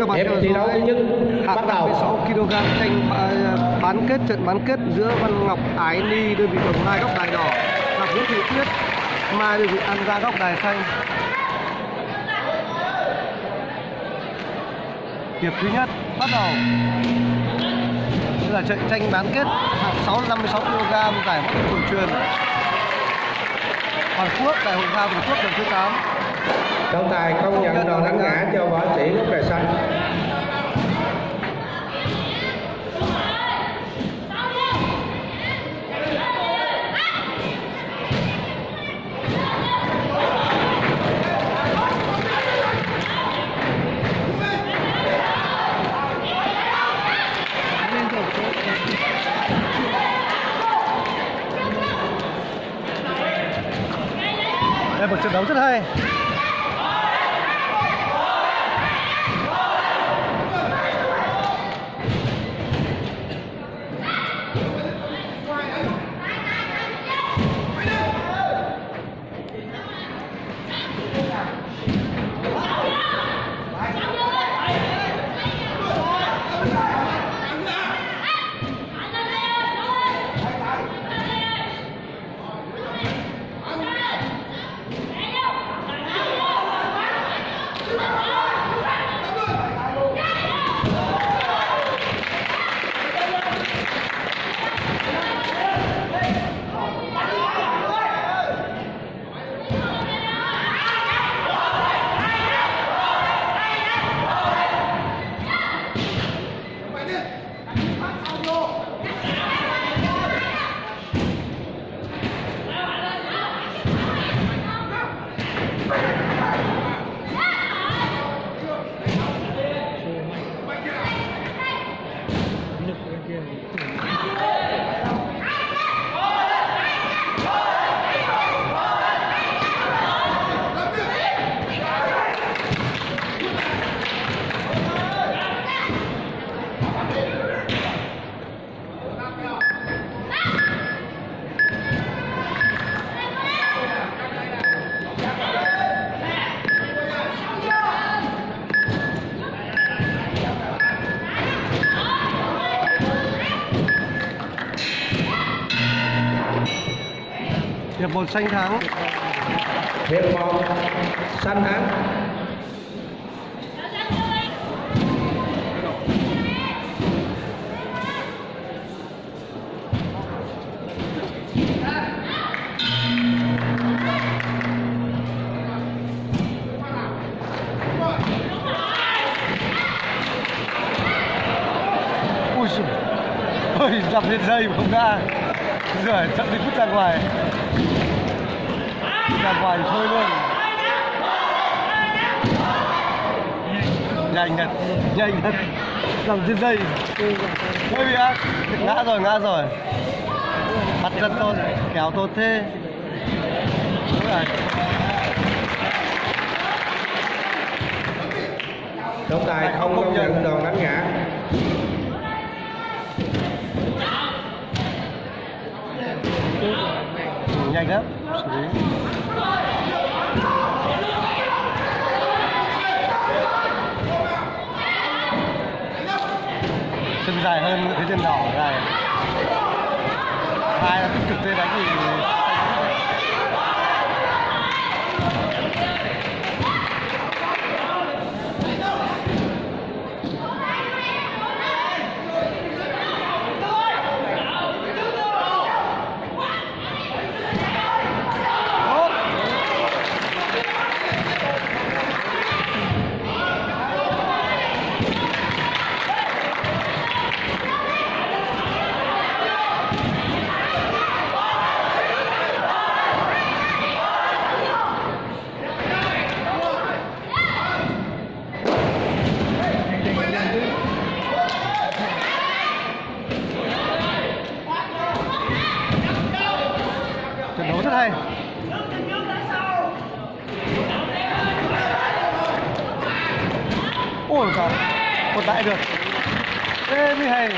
các bạn theo thi đấu thứ nhất hạng bắt đầu. 56 kg tranh trận bán kết giữa Văn Ngọc Ái Ni đơn vị Đồng Nai góc đài đỏ và Nguyễn Thị Tuyết Mai đơn vị An Giang góc đài xanh. Hiệp thứ nhất bắt đầu. Đây là trận tranh bán kết hạng 56 kg giải vô địch tổng truyền toàn quốc, đại hội thao toàn quốc lần thứ 8. Trọng tài không nhận đòn đánh ngã cho võ sĩ góc đài xanh. Đây một trận đấu rất hay. Hiệp 1 xanh thắng. Hiệp 1 xanh thắng. Ui giời ơi, dập lên dây mà không ra. Rồi chậm đi vứt ra ngoài. Ra ngoài thì thôi luôn. Nhanh thật. Dập trên dây. Hơi bị ác. Ngã rồi. Mặt rất tốt, kéo tốt thế. Đúng rồi. Trọng tài không công nhận đòn đánh ngã. Nhanh lắm, xử lý. Chân dài hơn cái chân đỏ này. Hai là tích cực thế đánh thì trận đấu rất hay. Ôi trời, một đại được. Thế mới hay.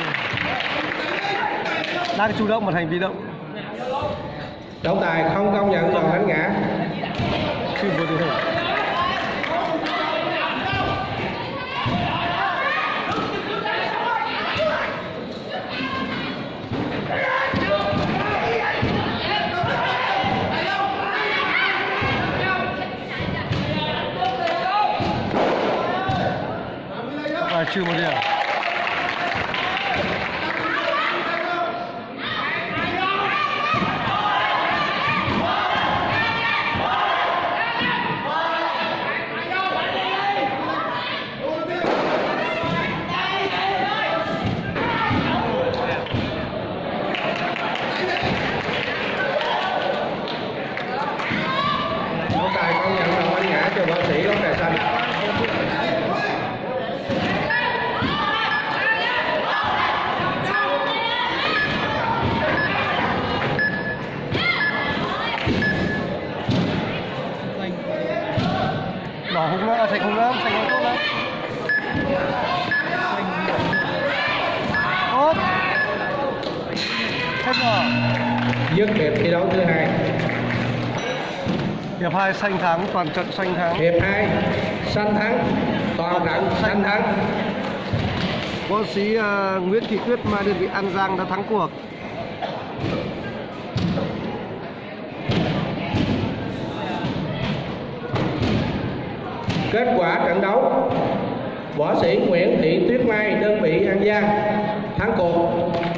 Đang chủ động một hành vi động. Trọng tài không công nhận đòn đánh ngã. Khi vừa đi thôi. bài trừ 1 điểm. Trọng tài công nhận đồng anh ngã cho võ sĩ góc cài xanh. Đỏ không nữa, xanh không nữa, xanh không tốt lắm. Tốt. Hết rồi. Dứt hiệp thi đấu thứ 2. Hiệp 2 xanh thắng, toàn trận xanh thắng. Hiệp 2 xanh thắng, toàn trận xanh thắng. Võ sĩ Nguyễn Thị Tuyết Mai đơn vị An Giang đã thắng cuộc. Kết quả trận đấu: võ sĩ Nguyễn Thị Tuyết Mai đơn vị An Giang thắng cuộc.